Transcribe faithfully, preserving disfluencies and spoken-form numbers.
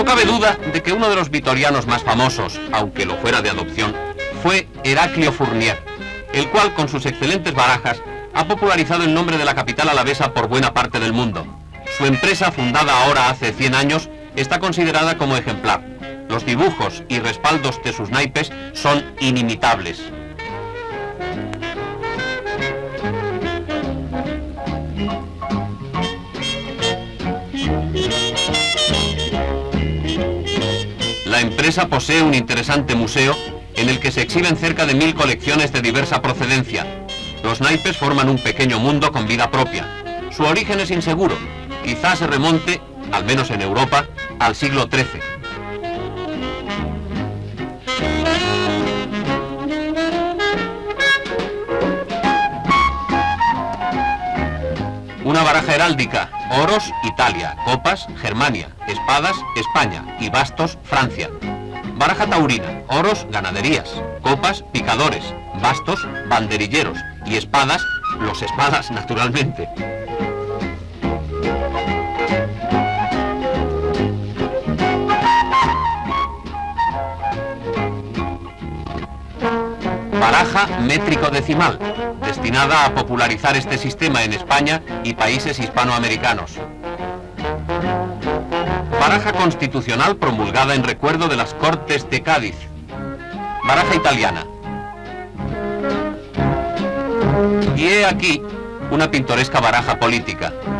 cabe duda de que uno de los vitorianos más famosos, aunque lo fuera de adopción, fue Heraclio Fournier, el cual con sus excelentes barajas ha popularizado el nombre de la capital alavesa por buena parte del mundo. Su empresa, fundada ahora hace cien años, está considerada como ejemplar. Los dibujos y respaldos de sus naipes son inimitables. La empresa posee un interesante museo en el que se exhiben cerca de mil colecciones de diversa procedencia. Los naipes forman un pequeño mundo con vida propia. Su origen es inseguro. Quizás se remonte, al menos en Europa, al siglo trece. Una baraja heráldica: oros, Italia; copas, Germania; espadas, España; y bastos, Francia. Baraja taurina: oros, ganaderías; copas, picadores; bastos, banderilleros; y espadas, los espadas, naturalmente. Baraja métrico-decimal, destinada a popularizar este sistema en España y países hispanoamericanos. Baraja constitucional promulgada en recuerdo de las Cortes de Cádiz. Baraja italiana. Y he aquí una pintoresca baraja política.